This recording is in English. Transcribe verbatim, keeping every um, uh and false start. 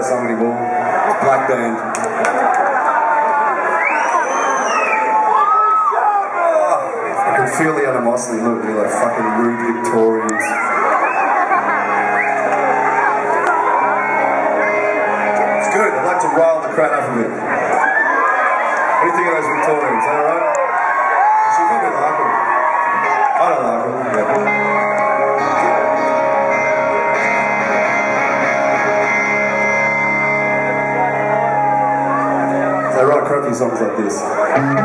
that song anymore. Black band. Oh, I can feel the animosity. Look, you're like fucking rude Victorians. It's good. I like to rile the crowd up a bit. What do you think of those Victorians? Is that alright? You should probably like them. I don't like them. Yeah. I write crappy songs like this.